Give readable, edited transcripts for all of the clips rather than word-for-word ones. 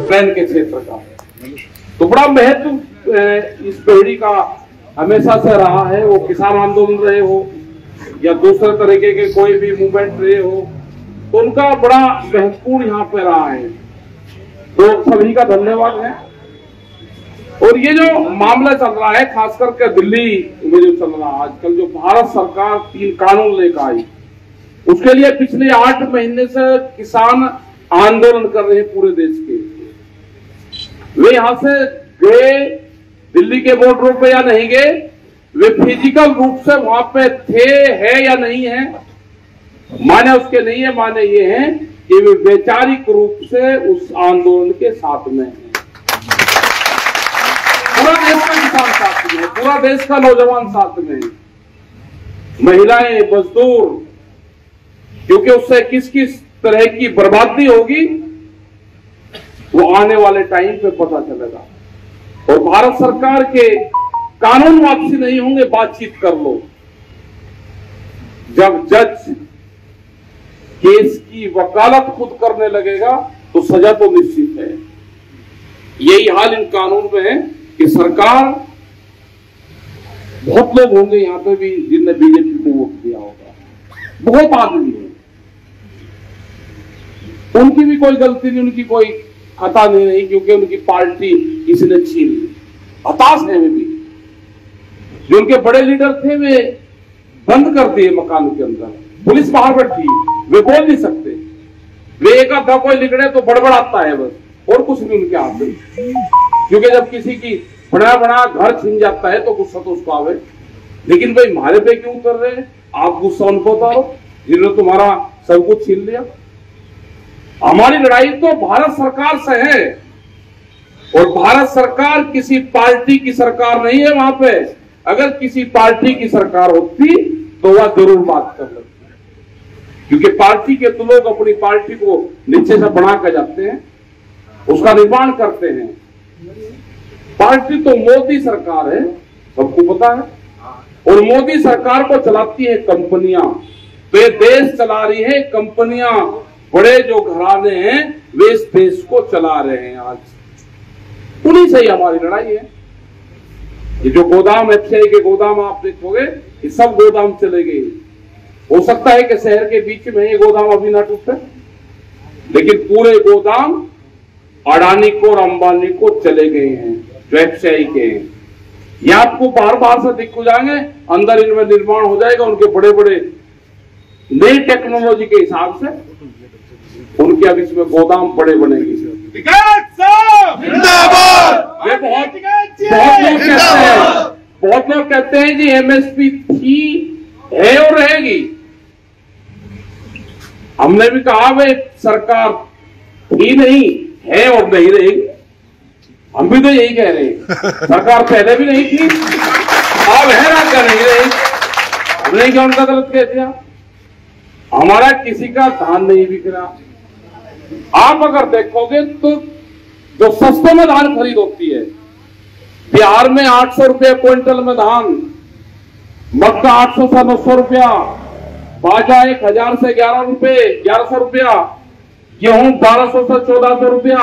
Train के क्षेत्र का। तो बड़ा महत्व इस पीढ़ी का हमेशा से रहा है, वो किसान आंदोलन रहे हो या दूसरे तरीके के कोई भी मूवमेंट रहे हो, तो उनका बड़ा महत्वपूर्ण यहाँ पे रहा है। तो सभी का धन्यवाद है। और ये जो मामला चल रहा है खास करके दिल्ली में जो चल रहा है आजकल, जो भारत सरकार 3 कानून लेकर आई, उसके लिए पिछले 8 महीने से किसान आंदोलन कर रहे हैं पूरे देश के। वे यहां से गए दिल्ली के बॉर्डरों पे या नहीं गए, वे फिजिकल रूप से वहां पे थे, है या नहीं है, माने उसके नहीं है, माने ये है कि वे वैचारिक रूप से उस आंदोलन के साथ में हैं। पूरा देश का किसान साथ में है, पूरा देश का नौजवान साथ में है, महिलाएं, मजदूर, क्योंकि उससे किस किस तरह की बर्बादी होगी वो आने वाले टाइम पे पता चलेगा। और भारत सरकार के कानून वापसी नहीं होंगे, बातचीत कर लो। जब जज केस की वकालत खुद करने लगेगा तो सजा तो निश्चित है। यही हाल इन कानून में है कि सरकार, बहुत लोग होंगे यहां पे भी जिनने बीजेपी को वोट दिया होगा, बहुत आदमी है, उनकी भी कोई गलती नहीं, उनकी कोई खता नहीं, क्योंकि उनकी पार्टी किसी ने छीन ली। हताश है वे भी। जो उनके बड़े लीडर थे वे बंद कर दिए मकान के अंदर, पुलिस बाहर बैठी, वे बोल नहीं सकते, वे एक आधा कोई लिखड़े तो बड़बड़ाता है बस, और कुछ नहीं उनके हाथ में। क्योंकि जब किसी की बड़ा बड़ा घर छीन जाता है तो गुस्सा तो उसको आवे, लेकिन भाई हमारे पे क्यों उतर रहे हैं, आप गुस्सा उनको उतारो जिन्होंने तुम्हारा सब कुछ छीन लिया। हमारी लड़ाई तो भारत सरकार से है, और भारत सरकार किसी पार्टी की सरकार नहीं है। वहां पे अगर किसी पार्टी की सरकार होती तो वह जरूर बात कर लेती, क्योंकि पार्टी के तो लोग अपनी पार्टी को नीचे से बना कर जाते हैं, उसका निर्माण करते हैं। पार्टी तो मोदी सरकार है, सबको पता है, और मोदी सरकार को चलाती है कंपनियां। तो ये देश चला रही है कंपनियां, बड़े जो घराने हैं वे इस देश को चला रहे हैं। आज उन्हीं से ही हमारी लड़ाई है। ये जो गोदाम, एफसीआई के गोदाम आप देखोगे, ये सब गोदाम चले गए। हो सकता है कि शहर के बीच में ये गोदाम अभी ना टूटे, लेकिन पूरे गोदाम अडानी को और अंबानी को चले गए हैं जो एफसीआई के हैं। ये आपको बाहर बाहर से दिख जाएंगे, अंदर इनमें निर्माण हो जाएगा उनके बड़े बड़े नई टेक्नोलॉजी के हिसाब से, उनके अब इसमें गोदाम बड़े बनेंगे। बहुत लोग कहते हैं जी एमएसपी थी, है और रहेगी। हमने भी कहा वे सरकार थी नहीं, है और नहीं रहेगी। हम भी तो यही कह रहे हैं, सरकार पहले भी नहीं थी, अब है ना, क्या नहीं रहेगी। हमने क्या उनका गलत कह दिया? हमारा किसी का धान नहीं बिक रहा। आप अगर देखोगे तो जो सस्ते में धान खरीद होती है, बिहार में 800 रुपये क्विंटल में धान, मक्का 800 से 900 रुपया, बाजा 1000 से 1100 रुपया, गेहूं 1200 से 1400 रुपया।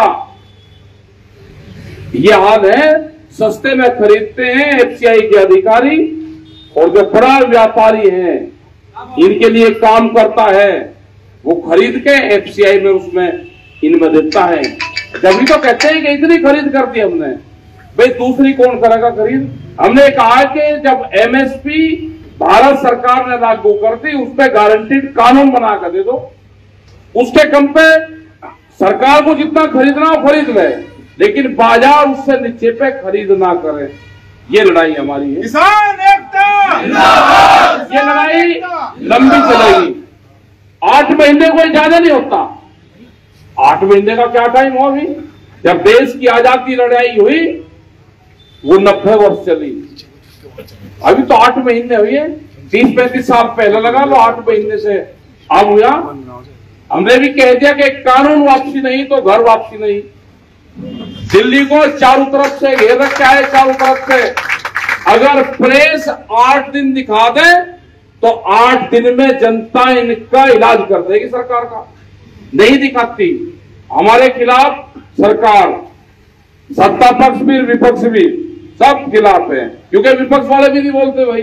ये हाल है, सस्ते में खरीदते हैं एफसीआई के अधिकारी, और जो बड़ा व्यापारी है इनके लिए काम करता है, वो खरीद के एफसीआई में उसमें इनमें देता है। जब भी तो कहते हैं कि इतनी खरीद कर दी हमने, भाई दूसरी कौन करेगा खरीद? हमने कहा कि जब एमएसपी भारत सरकार ने लागू कर दी, उस पर गारंटीड कानून बना कर दे दो, उसके कम पे सरकार को जितना खरीदना हो खरीद ले, लेकिन बाजार उससे नीचे पे खरीद ना करे। ये लड़ाई हमारी है, किसान एकता, ये लड़ाई लंबी चलेगी। 8 महीने कोई ज्यादा नहीं होता। 8 महीने का क्या टाइम हो? अभी जब देश की आजादी लड़ाई हुई वो 90 वर्ष चली, अभी तो 8 महीने हुए। 30-35 साल पहले लगा लो, 8 महीने से अब हुआ। हमने भी कह दिया कि कानून वापसी नहीं तो घर वापसी नहीं। दिल्ली को चारों तरफ से घेर रखा है, चारों तरफ से। अगर प्रेस 8 दिन दिखा दे तो 8 दिन में जनता इनका इलाज कर देगी सरकार का। नहीं दिखाती, हमारे खिलाफ सरकार, सत्ता पक्ष भी विपक्ष भी सब खिलाफ है, क्योंकि विपक्ष वाले भी नहीं बोलते भाई,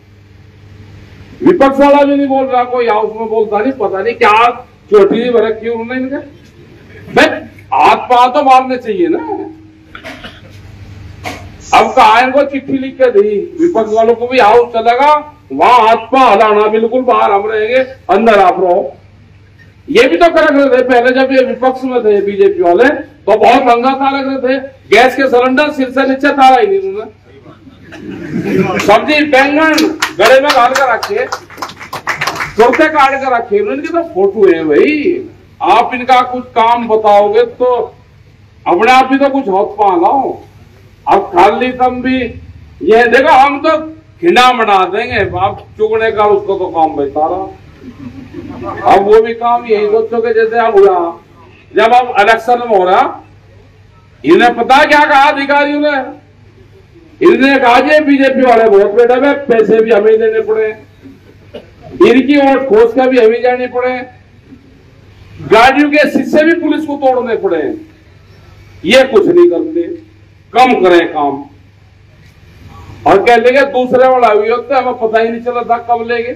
विपक्ष वाला भी नहीं बोल रहा, कोई हाउस में बोलता नहीं, पता नहीं क्या चोटी नहीं भर रखी उन्होंने इनका। भाई हाथ पा तो मारने चाहिए ना। अब कहा इनको चिट्ठी लिख के दी विपक्ष वालों को भी, हाउस चलेगा वहां हाथ पा हलाना, बिल्कुल बाहर हम रहेंगे, अंदर आप रहो। ये भी तो कर रहे थे पहले, जब ये विपक्ष में थे बीजेपी वाले तो बहुत महंगा तार रख रहे थे, गैस के सिलेंडर सिर से नीचे तारा ही नहीं उन्होंने, सब्जी बैंगन गले में डाल कर रखे, कुर्ते काट कर रखे, इनकी तो फोटो है भाई। आप इनका कुछ काम बताओगे तो अपने आप भी तो कुछ हाथ पा लाओ। अब खाली तुम भी ये देखो, हम तो खिंडा बना देंगे, आप चुगने का उसको तो काम बैठा रहा। अब वो भी काम यही सोचो कि जैसे अब हुआ, जब अब इलेक्शन में हो रहा, इन्हें पता क्या कहा अधिकारियों ने, इन्होंने कहा जी बीजेपी वाले बहुत बेटा में पैसे भी हमें देने पड़े, इनकी वोट खोज कर भी हमें जाने पड़े, गाड़ियों के शीशे भी पुलिस को तोड़ने पड़े, ये कुछ नहीं करते, कम करें काम। और कह लेंगे दूसरे वाला हुई होते, हमें पता ही नहीं चला था कब लेंगे।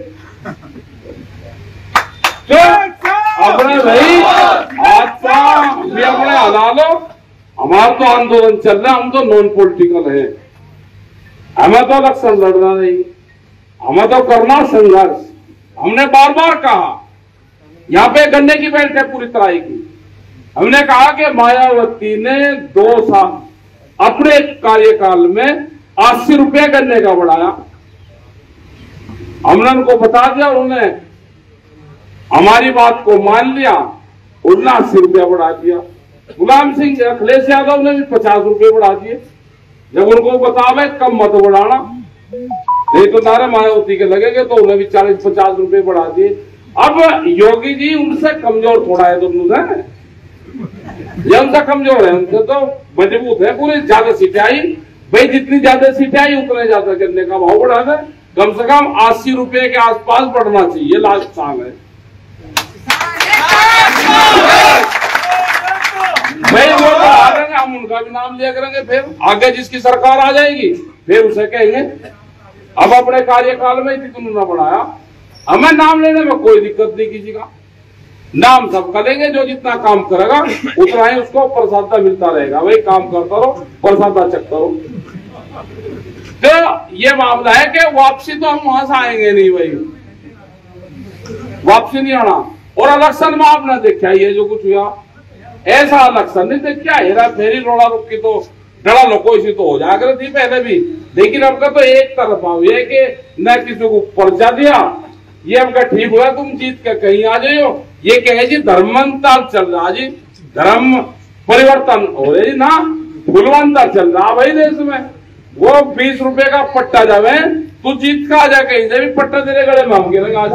तो अपने भाई आत्मा भी अपने हला लो, हमारा तो आंदोलन चल रहा है, हम तो नॉन पॉलिटिकल है, हमें तो इलेक्शन लड़ना नहीं, हमें तो करना संघर्ष। हमने बार बार कहा, यहाँ पे गन्ने की बेल्ट है पूरी तरह की, हमने कहा कि मायावती ने 2 साल अपने कार्यकाल में 80 रुपये गन्ने का बढ़ाया, हमने उनको बता दिया, उन्होंने हमारी बात को मान लिया, उन्होंने 80 रुपया बढ़ा दिया। गुलाम सिंह अखिलेश यादव ने भी 50 रुपये बढ़ा दिए, जब उनको बतावे कम मत बढ़ाना, नहीं तो नारे मायावती के लगेंगे, तो उन्हें भी 40-50 रुपये बढ़ा दिए। अब योगी जी उनसे कमजोर थोड़ा है दोनों से, ये उनसे कमजोर है, उनसे तो मजबूत है, पूरी ज्यादा सीटें आई भाई, जितनी ज्यादा सीटें आई उतने ज्यादा गन्ने का भाव बढ़ा दे, कम से कम 80 रुपये के आसपास बढ़ना चाहिए, लास्ट साल है भाई, वो बढ़ा देंगे, हम उनका भी नाम लिया करेंगे, फिर आगे जिसकी सरकार आ जाएगी फिर उसे कहेंगे अब अपने कार्यकाल में तुमने बढ़ाया। हमें नाम लेने में कोई दिक्कत नहीं, किसी का नाम सबका लेंगे, जो जितना काम करेगा उतना ही उसको प्रसादा मिलता रहेगा, वही काम करता रहो, प्रसादा चकता रहो। तो ये मामला है कि वापसी तो हम वहां से आएंगे नहीं भाई, वापसी नहीं आना। और इलेक्शन में आपने देखा ये जो कुछ हुआ, ऐसा इलेक्शन नहीं देखा, हेरा फेरी रोड़ा रुकी तो डरा लोगों इसी तो हो जाया करती थी पहले भी, लेकिन अब का तो एक तरफा हुआ है कि न किसी को पर्चा दिया, ये हमका ठीक हुआ तुम जीत के कहीं आ जाओ, ये कहे जी धर्मांतर चल रहा जी, धर्म परिवर्तन हो रहे जी ना, फुलवंतर चल रहा भाई देश में। वो 20 रुपए का पट्टा जावे, तू जीत का आ जा, कहीं से भी पट्टा तेरे गले में हम गिरेंगे, आ जा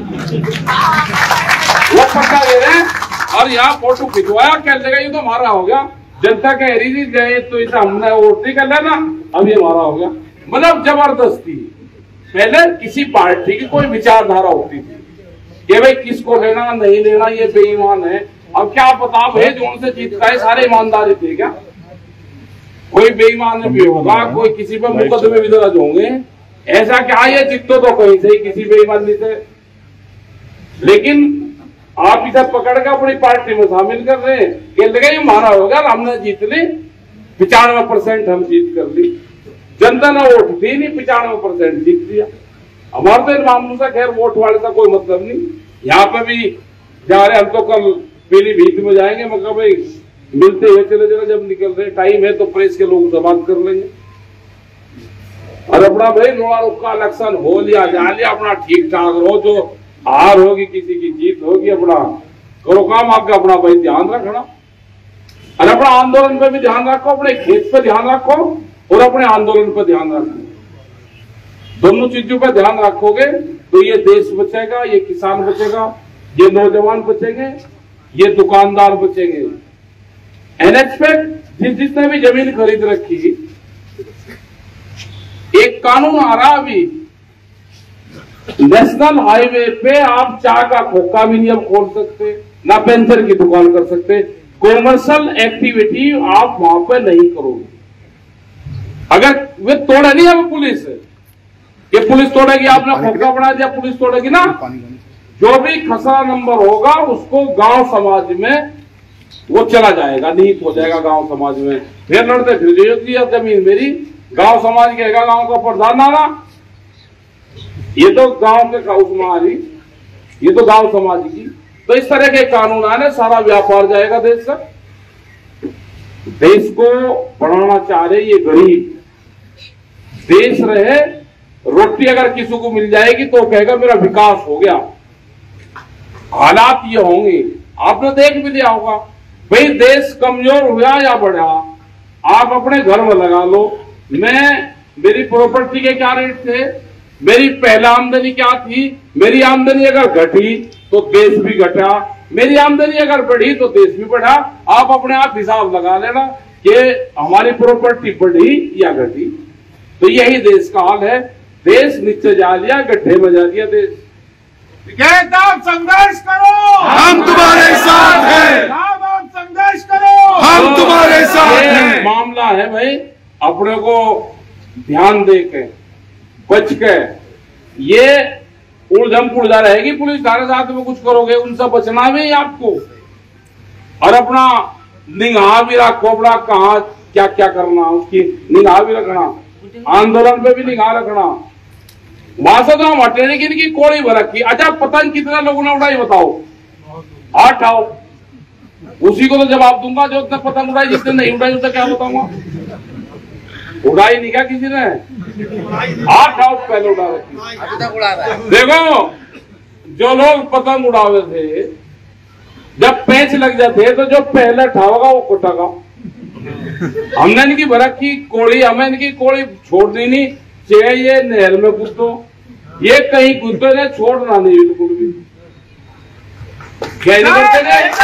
वो पट्टा दे रहे हैं, और यहाँ फोटो खिंचवाया, कह देगा ये तो हमारा हो गया, जनता कह रही थी गए तो इसे हमने वोट नहीं कर लेना, अब ये हमारा हो गया। मतलब जबरदस्ती। पहले किसी पार्टी की कोई विचारधारा होती थी कि भाई किसको लेना नहीं लेना, ये बेईमान है। अब क्या पता भाई जो उनसे जीत का सारे ईमानदारी थे क्या, कोई बेईमान भी होगा, कोई किसी पर मुकदमे भी दर्ज होंगे, ऐसा क्या ये जीतो तो कहीं से किसी बेईमानी से, लेकिन आप इसे पकड़ कर अपनी पार्टी में शामिल कर रहे हैं, कहते ये हमारा होगा, हमने जीत ली 95% हम जीत कर ली, जनता ने वोट दी नहीं, 95% जीत लिया। हमारे तो इन मामलों से खैर वोट वाले का कोई मतलब नहीं, यहाँ पे भी जा रहे, हम तो कल पीलीभीत में जाएंगे, मगर भाई मिलते हुए चले जाना, जब निकल रहे टाइम है तो प्रेस के लोग से बात कर लेंगे। और अपना भाई लोड़ा रुका इलेक्शन हो लिया जा लिया, अपना ठीक ठाक रहो, जो हार होगी किसी की जीत होगी, अपना करो काम, आपका अपना भाई ध्यान रखना, और अपना आंदोलन पे भी ध्यान रखो, अपने खेत पे ध्यान रखो और अपने आंदोलन पर ध्यान रखो। दोनों चीजों पर ध्यान रखोगे तो ये देश बचेगा, ये किसान बचेगा, ये नौजवान बचेंगे, ये दुकानदार बचेंगे। अनएक्सपेक्ट जिसने भी जमीन खरीद रखी, एक कानून आ रहा अभी, नेशनल हाईवे पे आप चाय का खोखा भी नहीं अब खोल सकते, ना पेंशन की दुकान कर सकते, कॉमर्शियल एक्टिविटी आप वहां पर नहीं करोगे। अगर वे तोड़े नहीं है पुलिस, ये पुलिस तोड़ेगी, आपने खोखला बना दिया, पुलिस तोड़ेगी ना। जो भी खसरा नंबर होगा उसको गांव समाज में वो चला जाएगा, निहित हो जाएगा गांव समाज में। फिर लड़ते फिर जमीन मेरी, गांव समाज कहेगा गांव का प्रधान आना, ये तो गांव के उसमारी, ये तो गांव समाज की। तो इस तरह के कानून आने सारा व्यापार जाएगा देश का। देश को बढ़ाना चाह रहे ये गरीब देश रहे, रोटी अगर किसी को मिल जाएगी तो कहेगा मेरा विकास हो गया। हालात ये होंगे, आपने देख भी लिया होगा भाई, देश कमजोर हुआ या बढ़ा, आप अपने घर में लगा लो। मेरी प्रॉपर्टी के क्या रेट थे, मेरी पहला आमदनी क्या थी, मेरी आमदनी अगर घटी तो देश भी घटा, मेरी आमदनी अगर बढ़ी तो देश भी बढ़ा। आप अपने आप हिसाब लगा लेना कि हमारी प्रॉपर्टी बढ़ी या घटी। तो यही देश का हाल है, देश नीचे जा लिया, गड्ढे में जा दिया देश। आप संघर्ष करो, हम तुम्हारे साथ हैं। आप संघर्ष करो, हम तुम्हारे साथ हैं। मामला है भाई, अपने को ध्यान दे के बच के, ये उलझम पुलझा रहेगी पुलिस थाने साथ में कुछ करोगे, उनसे बचना भी आपको। और अपना निगाह भी रखो, अपना कहाँ क्या क्या करना उसकी निगाह भी रखना, आंदोलन पे भी निगाह रखना। वहां से तो हम हटे नहीं कि इनकी कोड़ी भर रखी। अच्छा पतंग कितने लोगों ने उड़ाई बताओ, 8 आओ, उसी को तो जवाब दूंगा जो उसने पतंग उड़ाई, जिसने नहीं उड़ाई उसने क्या बताऊंगा। उड़ाई नहीं क्या किसी ने, 8 आओ पहले उड़ा रखी। देखो जो लोग पतंग उड़ावे थे, जब पैंच लग जाते तो जो पहले उठाओगा वो कुटेगा। हमने इनकी भरक की कोड़ी, हमें इनकी कोड़ी छोड़ दी नहीं, चाहे ये नहर में कूदो, ये कहीं कूदो ने छोड़ना नहीं बिल्कुल भी। क्या करते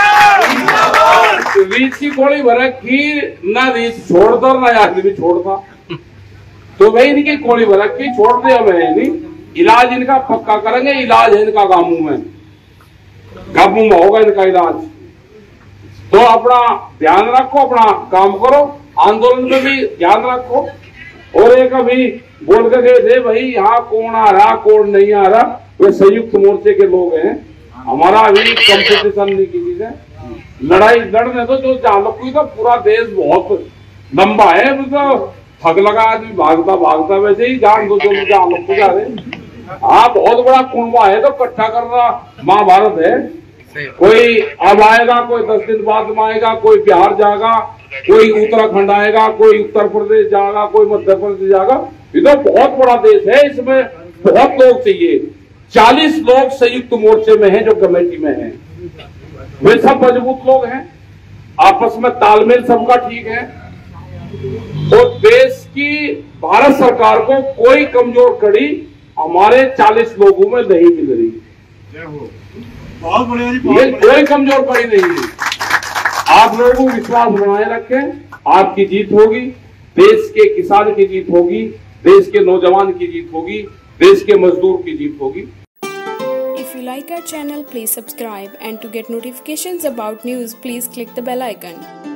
थे, रीछ की कोड़ी भरक की, ना रीछ छोड़ता ना आदमी छोड़ता। तो भाई इनकी कोड़ी भरक की छोड़ दे, हमें नहीं, इलाज इनका पक्का करेंगे। इलाज है इनका गामू में होगा इनका इलाज। तो अपना ध्यान रखो, अपना काम करो, आंदोलन में भी ध्यान रखो। और एक अभी बोल कर गए थे भाई यहाँ कौन आ रहा कौन नहीं आ रहा, वे संयुक्त मोर्चे के लोग हैं, हमारा अभी कंपटीशन नहीं किसी से, लड़ाई लड़ने तो जो चालक हुई तो पूरा देश बहुत लंबा है, मतलब थक लगा आदमी भागता भागता, वैसे ही जान दो जो मुझे आलोक को जा रहे। हाँ बहुत बड़ा कुंबा है, तो इकट्ठा करना महाभारत है। कोई अब आएगा, कोई 10 दिन बाद में आएगा, कोई बिहार जाएगा, कोई उत्तराखंड आएगा, कोई उत्तर प्रदेश जाएगा, कोई मध्य प्रदेश जाएगा। ये तो बहुत बड़ा देश है, इसमें बहुत लोग चाहिए। 40 लोग संयुक्त मोर्चे में हैं जो कमेटी में हैं, वे सब मजबूत लोग हैं, आपस में तालमेल सबका ठीक है। और देश की भारत सरकार को कोई कमजोर कड़ी हमारे 40 लोगों में नहीं मिल रही, बहुत बढ़िया जी, ये कोई कमजोर कड़ी नहीं है। आप लोगों को विश्वास बनाए रखें, आपकी जीत होगी, देश के किसान की जीत होगी, देश के नौजवान की जीत होगी, देश के मजदूर की जीत होगी। If you like our channel, please subscribe, and to get notifications about news, please click the bell icon.